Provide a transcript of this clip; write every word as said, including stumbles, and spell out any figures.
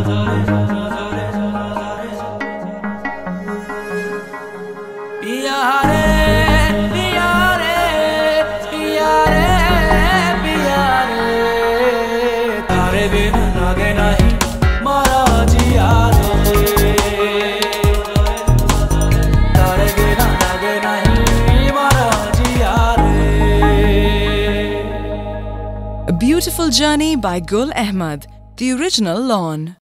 पिया रे पिया रे पिया रे पिया रे तारे बिन लागे नहीं मारा जिया रे तारे बिन लागे नहीं मारा जिया रे। A Beautiful Journey by Gul Ahmed, the original Lawn.